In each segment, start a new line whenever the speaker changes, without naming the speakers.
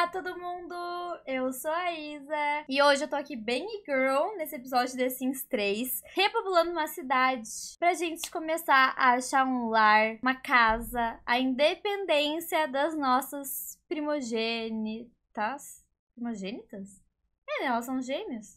Olá, todo mundo! Eu sou a Isa e hoje eu tô aqui bem girl nesse episódio de The Sims 3, repopulando uma cidade pra gente começar a achar um lar, uma casa, a independência das nossas primogênitas. Primogênitas? É, né? Elas são gêmeos.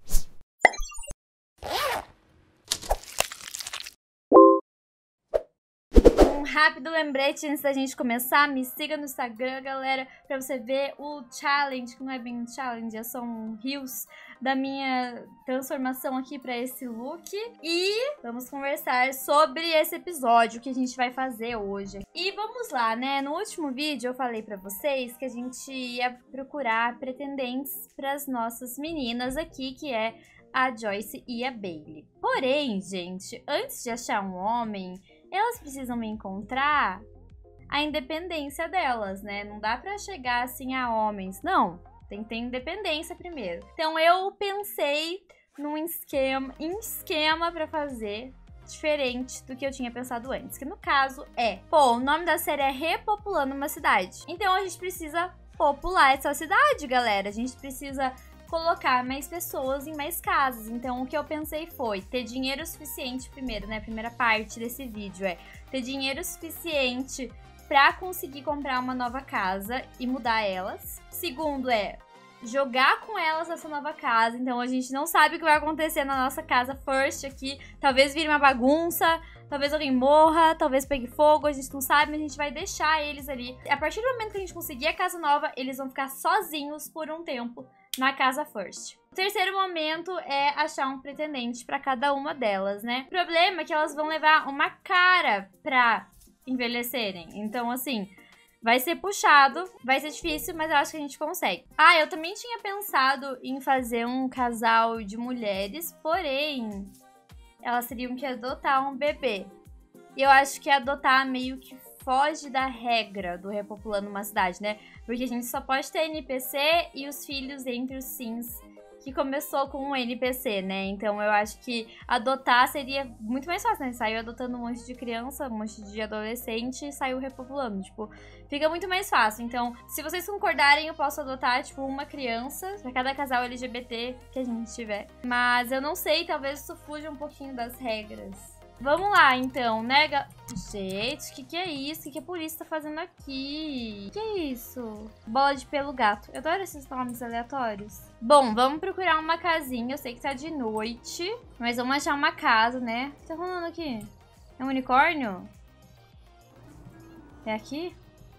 Um rápido lembrete antes da gente começar, me siga no Instagram, galera, pra você ver o challenge, que não é bem um challenge, é só um reels da minha transformação aqui pra esse look. E vamos conversar sobre esse episódio que a gente vai fazer hoje. E vamos lá, né? No último vídeo eu falei pra vocês que a gente ia procurar pretendentes pras nossas meninas aqui, que é a Joyce e a Bailey. Porém, gente, antes de achar um homem, elas precisam encontrar a independência delas, né? Não dá pra chegar assim a homens. Não, tem que ter independência primeiro. Então eu pensei num esquema pra fazer diferente do que eu tinha pensado antes. Que no caso o nome da série é Repopulando uma Cidade. Então a gente precisa popular essa cidade, galera. A gente precisa colocar mais pessoas em mais casas. Então o que eu pensei foi ter dinheiro suficiente primeiro, né? A primeira parte desse vídeo é ter dinheiro suficiente pra conseguir comprar uma nova casa e mudar elas. Segundo é jogar com elas essa nova casa. Então a gente não sabe o que vai acontecer na nossa casa first aqui. Talvez vire uma bagunça, talvez alguém morra, talvez pegue fogo, a gente não sabe, mas a gente vai deixar eles ali. A partir do momento que a gente conseguir a casa nova, eles vão ficar sozinhos por um tempo na casa first. O terceiro momento é achar um pretendente pra cada uma delas, né? O problema é que elas vão levar uma cara pra envelhecerem. Então, assim, vai ser puxado, vai ser difícil, mas eu acho que a gente consegue. Ah, eu também tinha pensado em fazer um casal de mulheres, porém, elas teriam que adotar um bebê. E eu acho que adotar meio que foge da regra do Repopulando uma Cidade, né? Porque a gente só pode ter NPC e os filhos entre os Sims, que começou com um NPC, né? Então eu acho que adotar seria muito mais fácil, né? Saiu adotando um monte de criança, um monte de adolescente e saiu repopulando. Tipo, fica muito mais fácil. Então, se vocês concordarem, eu posso adotar, tipo, uma criança pra cada casal LGBT que a gente tiver. Mas eu não sei, talvez isso fuja um pouquinho das regras. Vamos lá, então, né? Gente, que é isso? Que a polícia tá fazendo aqui? Que é isso? Bola de pelo gato. Eu adoro esses nomes aleatórios. Bom, vamos procurar uma casinha. Eu sei que tá de noite, mas vamos achar uma casa, né? O que tá rolando aqui? É um unicórnio? É aqui?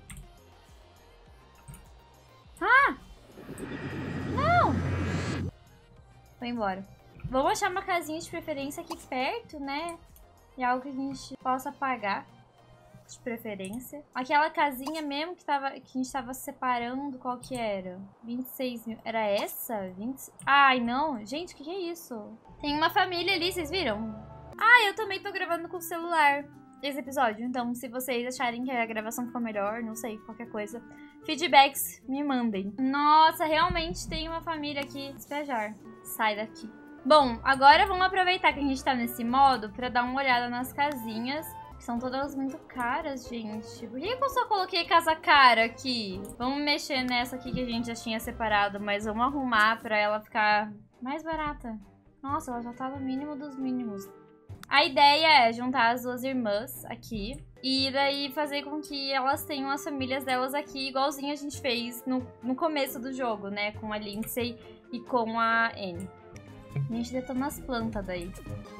Ah! Não! Vou embora. Vamos achar uma casinha de preferência aqui perto, né? E algo que a gente possa pagar, de preferência. Aquela casinha mesmo que a gente tava separando, qual que era? 26 mil. Era essa? 20... Ai, não. Gente, o que é isso? Tem uma família ali, vocês viram? Ah, eu também tô gravando com o celular esse episódio. Então, se vocês acharem que a gravação ficou melhor, não sei, qualquer coisa, feedbacks me mandem. Nossa, realmente tem uma família aqui. Despejar. Sai daqui. Bom, agora vamos aproveitar que a gente tá nesse modo pra dar uma olhada nas casinhas, que são todas muito caras, gente. Por que eu só coloquei casa cara aqui? Vamos mexer nessa aqui que a gente já tinha separado, mas vamos arrumar pra ela ficar mais barata. Nossa, ela já tava mínimo dos mínimos. A ideia é juntar as duas irmãs aqui e daí fazer com que elas tenham as famílias delas aqui, igualzinho a gente fez no começo do jogo, né? Com a Lindsay e com a Anne. A gente detona as plantas daí.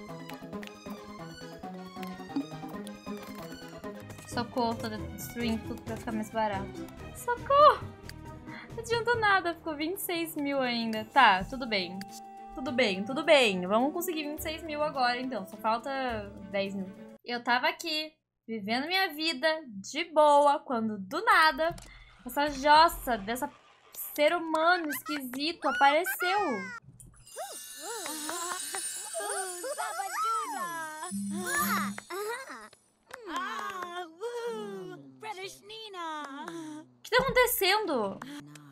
Socorro, tô destruindo tudo pra ficar mais barato. Socorro! Não adiantou nada, ficou 26 mil ainda. Tá, tudo bem. Tudo bem, tudo bem. Vamos conseguir 26 mil agora, então. Só falta 10 mil. Eu tava aqui, vivendo minha vida de boa, quando do nada, essa jossa dessa ser humano esquisito apareceu. O que tá acontecendo?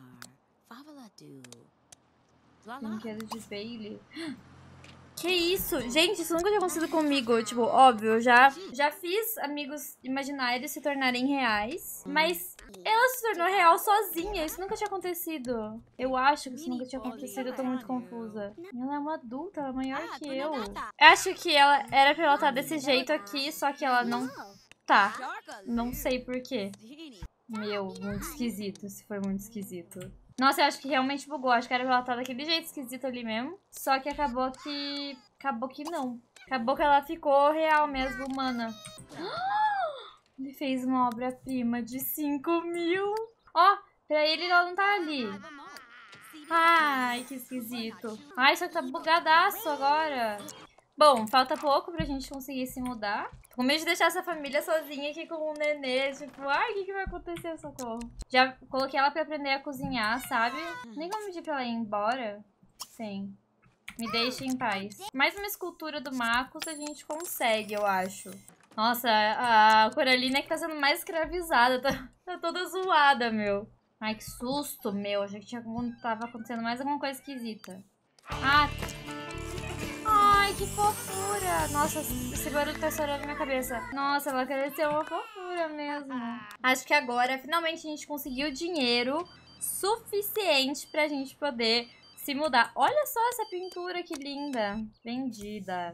Brinquedo de Bailey. Que isso? Gente, isso nunca tinha acontecido comigo. Tipo, óbvio, eu já fiz amigos imaginários se tornarem reais. Mas Ela se tornou real sozinha. Isso nunca tinha acontecido. Eu acho que isso nunca tinha acontecido. Eu tô muito confusa. Ela é uma adulta, ela é maior que eu. Eu acho que ela era pra ela estar desse jeito aqui, só que ela não tá. Não sei por quê. Meu, muito esquisito. Isso foi muito esquisito. Nossa, eu acho que realmente bugou. Acho que era pra ela estar daquele jeito esquisito ali mesmo. Só que acabou que... Acabou que não. Acabou que ela ficou real mesmo, humana. Ele fez uma obra-prima de 5.000. Ó, pra ele ela não tá ali. Ai, que esquisito. Ai, só que tá bugadaço agora. Bom, falta pouco pra gente conseguir se mudar. Tô com medo de deixar essa família sozinha aqui com um nenê. Tipo, ai, o que vai acontecer, socorro? Já coloquei ela pra aprender a cozinhar, sabe? Nem como pedir pra ela ir embora. Sim. Me deixe em paz. Mais uma escultura do Marcos a gente consegue, eu acho. Nossa, a Coralina é que tá sendo mais escravizada. Tá toda zoada, meu. Ai, que susto, meu. Achei que tava acontecendo mais alguma coisa esquisita. Ah. Ai, que fofura. Nossa, esse barulho tá estourando na minha cabeça. Nossa, ela cresceu uma fofura mesmo. Acho que agora, finalmente, a gente conseguiu dinheiro suficiente pra gente poder se mudar. Olha só essa pintura, que linda. Vendida.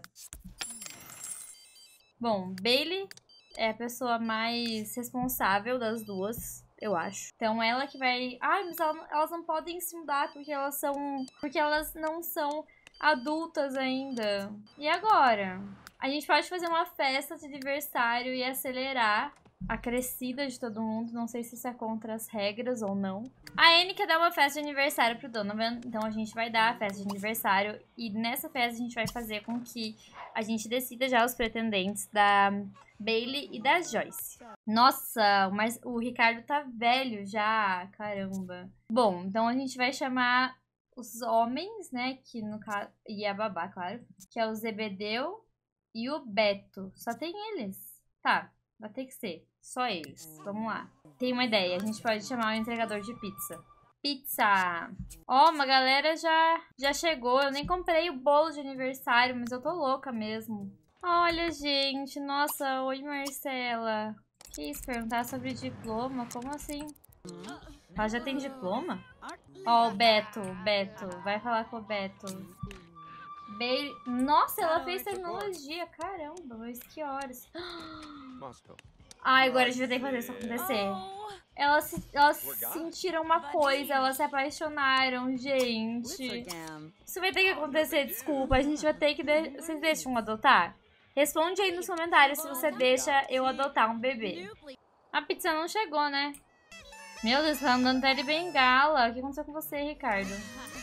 Bom, Bailey é a pessoa mais responsável das duas, eu acho. Então ela que vai... Ai, mas elas não podem se mudar porque elas não são adultas ainda. E agora? A gente pode fazer uma festa de aniversário e acelerar a crescida de todo mundo. Não sei se isso é contra as regras ou não. A Annie quer dar uma festa de aniversário pro Donovan. Então a gente vai dar a festa de aniversário. E nessa festa a gente vai fazer com que a gente decida já os pretendentes da Bailey e da Joyce. Nossa, mas o Ricardo tá velho já. Caramba. Bom, então a gente vai chamar os homens, né? Que no caso... E a babá, claro. Que é o Zebedeu e o Beto. Só tem eles. Tá, vai ter que ser. Só eles. Vamos lá. Tem uma ideia. A gente pode chamar o entregador de pizza. Pizza! Ó, uma galera já chegou. Eu nem comprei o bolo de aniversário, mas eu tô louca mesmo. Olha, gente. Nossa, oi, Marcela. Que isso? Perguntar sobre diploma? Como assim? Ela já tem diploma? Ó, o Beto. Vai falar com o Beto. Nossa, ela fez tecnologia. Caramba, mas que horas. Ai, agora a gente vai ter que fazer isso acontecer. Elas sentiram uma coisa, elas se apaixonaram, gente. Isso vai ter que acontecer, desculpa. A gente vai ter que... Vocês deixam adotar? Responde aí nos comentários se você deixa eu adotar um bebê. A pizza não chegou, né? Meu Deus, tá andando até de bengala. O que aconteceu com você, Ricardo?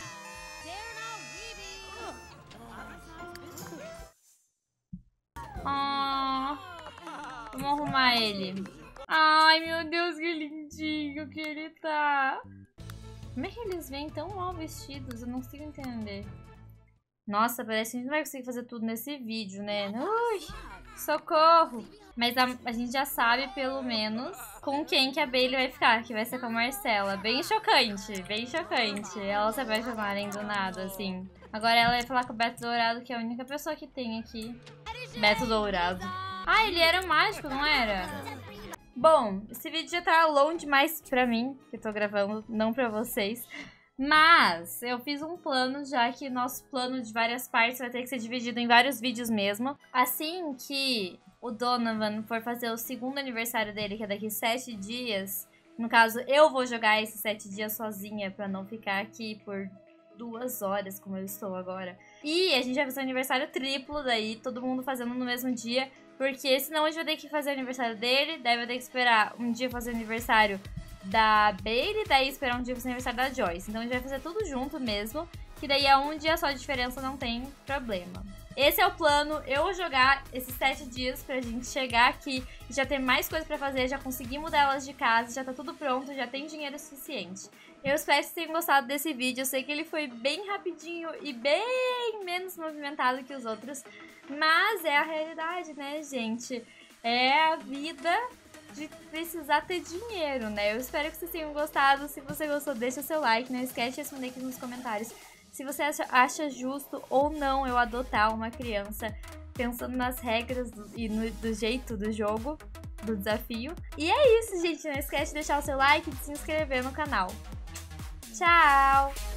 Vamos arrumar ele. Ai, meu Deus, que lindinho que ele tá. Como é que eles vêm tão mal vestidos? Eu não consigo entender. Nossa, parece que a gente não vai conseguir fazer tudo nesse vídeo, né? Ui, socorro. Mas a gente já sabe, pelo menos, com quem que a Bailey vai ficar. Que vai ser com a Marcela. Bem chocante, bem chocante. Elas se apaixonarem do nada, assim. Agora ela vai falar com o Beto Dourado, que é a única pessoa que tem aqui. Beto Dourado. Ah, ele era mágico, não era? Bom, esse vídeo já tá longo demais pra mim, que eu tô gravando, não pra vocês. Mas eu fiz um plano, já que nosso plano de várias partes vai ter que ser dividido em vários vídeos mesmo. Assim que o Donovan for fazer o segundo aniversário dele, que é daqui 7 dias... No caso, eu vou jogar esses 7 dias sozinha pra não ficar aqui por 2 horas, como eu estou agora. E a gente vai fazer o aniversário triplo daí, todo mundo fazendo no mesmo dia. Porque senão a gente vai ter que fazer o aniversário dele, daí vai ter que esperar um dia fazer o aniversário da Bailey, daí esperar um dia fazer o aniversário da Joyce. Então a gente vai fazer tudo junto mesmo, que daí é um dia só de diferença, não tem problema. Esse é o plano, eu vou jogar esses 7 dias pra gente chegar aqui e já ter mais coisa pra fazer, já conseguir mudar elas de casa, já tá tudo pronto, já tem dinheiro suficiente. Eu espero que vocês tenham gostado desse vídeo, eu sei que ele foi bem rapidinho e bem menos movimentado que os outros, mas é a realidade, né, gente? É a vida de precisar ter dinheiro, né? Eu espero que vocês tenham gostado, se você gostou, deixa o seu like, não esquece de responder aqui nos comentários se você acha justo ou não eu adotar uma criança pensando nas regras e do jeito do jogo. do desafio. E é isso, gente. Não esquece de deixar o seu like e de se inscrever no canal. Tchau!